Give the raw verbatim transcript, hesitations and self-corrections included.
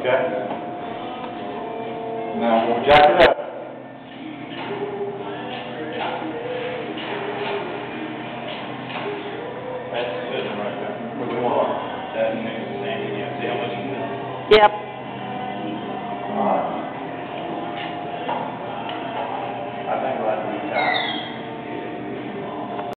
Okay? Now we'll jack it up. That's good right there. With the more. That makes the same. You see how much you can. Yep.